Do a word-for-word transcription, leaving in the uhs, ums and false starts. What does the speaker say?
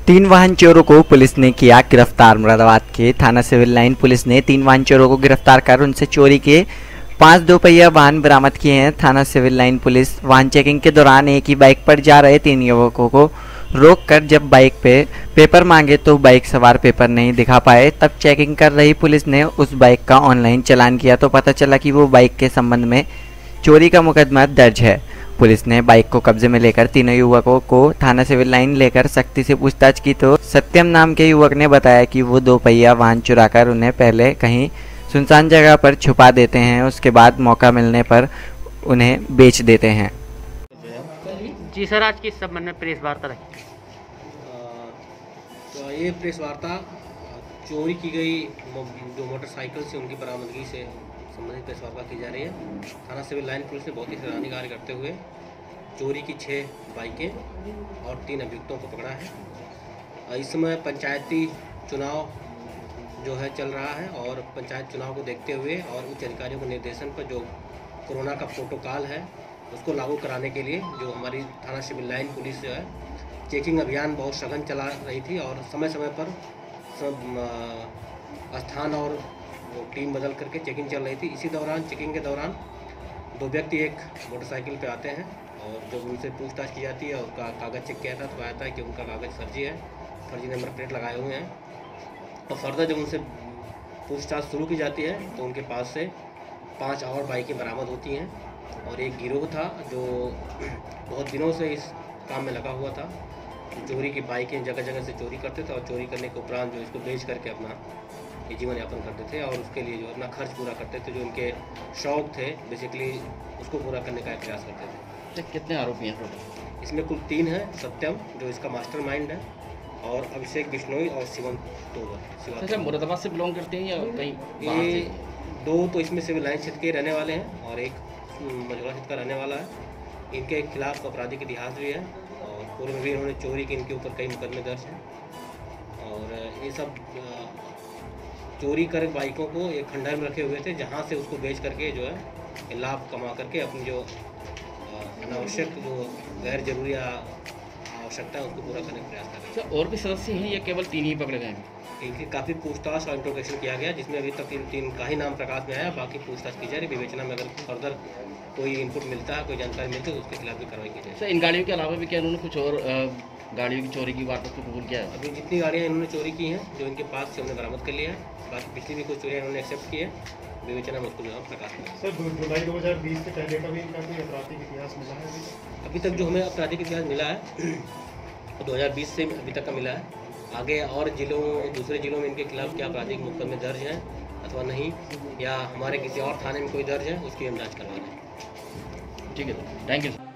तीन वाहन चोरों को पुलिस ने किया गिरफ्तार। मुरादाबाद के थाना सिविल लाइन पुलिस ने तीन वाहन चोरों को गिरफ्तार कर उनसे चोरी के पांच दोपहिया वाहन बरामद किए हैं। थाना सिविल लाइन पुलिस वाहन चेकिंग के दौरान एक ही बाइक पर जा रहे तीन युवकों को रोककर जब बाइक पे पेपर मांगे तो बाइक सवार पेपर नहीं दिखा पाए। तब चेकिंग कर रही पुलिस ने उस बाइक का ऑनलाइन चालान किया तो पता चला कि वो बाइक के संबंध में चोरी का मुकदमा दर्ज है। पुलिस ने बाइक को कब्जे में लेकर तीनों युवकों को थाना सिविल लाइन लेकर सख्ती से पूछताछ की तो सत्यम नाम के युवक ने बताया कि वो दो पहिया वाहन चुराकर उन्हें पहले कहीं सुनसान जगह पर छुपा देते हैं, उसके बाद मौका मिलने पर उन्हें बेच देते हैं। जी सर, आज किस संबंध में प्रेस वार्ता रखी? तो ये प्रेस वार्ता चोरी की गई जो मोटरसाइकिल से उनकी बरामदगी से संबंधित प्रेस वार्ता की जा रही है। थाना सिविल लाइन पुलिस ने बहुत ही सराहनीय कार्य करते हुए चोरी की छः बाइकें और तीन अभियुक्तों को पकड़ा है। इस समय पंचायती चुनाव जो है चल रहा है और पंचायत चुनाव को देखते हुए और उच्च अधिकारियों के निर्देशन पर जो कोरोना का प्रोटोकॉल है उसको लागू कराने के लिए जो हमारी थाना सिविल लाइन पुलिस जो है चेकिंग अभियान बहुत सघन चला रही थी और समय समय पर सब स्थान और टीम बदल करके चेकिंग चल रही थी। इसी दौरान चेकिंग के दौरान दो व्यक्ति एक मोटरसाइकिल पे आते हैं और जब उनसे पूछताछ की जाती है उनका कागज़ चेक किया था तो आया था कि उनका कागज़ फर्जी है, फर्जी नंबर प्लेट लगाए हुए हैं। और फर्दर जब उनसे पूछताछ शुरू की जाती है तो उनके पास से पांच और बाइकें बरामद होती हैं और एक गिरोह था जो बहुत दिनों से इस काम में लगा हुआ था। चोरी की बाइकें जगह जगह से चोरी करते थे और चोरी करने के उपरांत जो इसको बेच करके अपना ये जीवन यापन करते थे और उसके लिए जो अपना खर्च पूरा करते थे, जो उनके शौक थे बेसिकली उसको पूरा करने का प्रयास करते थे। तो कितने आरोपी हैं टोटल? इसमें कुल तीन हैं। सत्यम जो इसका मास्टरमाइंड है और अभिषेक बिश्नोई और शिवम तोवर। अच्छा, मुरादाबाद से बिलोंग करते हैं या कहीं? ये दो तो इसमें सिविल लाइन क्षेत्र के रहने वाले हैं और एक मझौला क्षेत्र का रहने वाला है। इनके खिलाफ आपराधिक इतिहास भी है और पूर्व में भी इन्होंने चोरी के इनके ऊपर कई मुकदमे दर्ज हैं और ये सब चोरी कर बाइकों को एक खंडहर में रखे हुए थे जहाँ से उसको बेच करके जो है लाभ कमा करके अपनी जो अनावश्यक जो गैर जरूरी आवश्यकता है उसको पूरा करने का प्रयास कर रहे हैं। और भी सदस्य हैं या केवल तीन ही पकड़े गए? इनकी काफ़ी पूछताछ और इंट्रोगेशन किया गया जिसमें अभी तक इन तीन का ही नाम प्रकाश में आया। बाकी पूछताछ की जा रही, विवेचना में अगर फर्दर कोई इनपुट मिलता है, कोई जानकारी मिलती है तो उसके खिलाफ भी कार्रवाई की जाए। सर, इन गाड़ियों के अलावा भी क्या उन्होंने कुछ और गाड़ियों की चोरी की वारदात को कबूल किया है? अभी जितनी गाड़ियाँ इन्होंने चोरी की हैं जो इनके पास से हमने बरामद कर लिया है। बाकी पिछली भी कुछ चोरियाँ इन्होंने एक्सेप्ट की है, विवेचना में उसको जो है प्रकाश में। सर, जुलाई दो हज़ार बीस से पहले का भी इनका कोई आपराधिक इतिहास मिला है? अभी तक जो हमें आपराधिक इतिहास मिला है दो हज़ार बीस से अभी तक का मिला है। आगे और जिलों दूसरे जिलों में इनके खिलाफ क्या आपराधिक मुकदमे दर्ज हैं अथवा नहीं या हमारे किसी और थाने में कोई दर्ज है उसकी हम जाँच करवा रहे हैं। ठीक है, थैंक यू।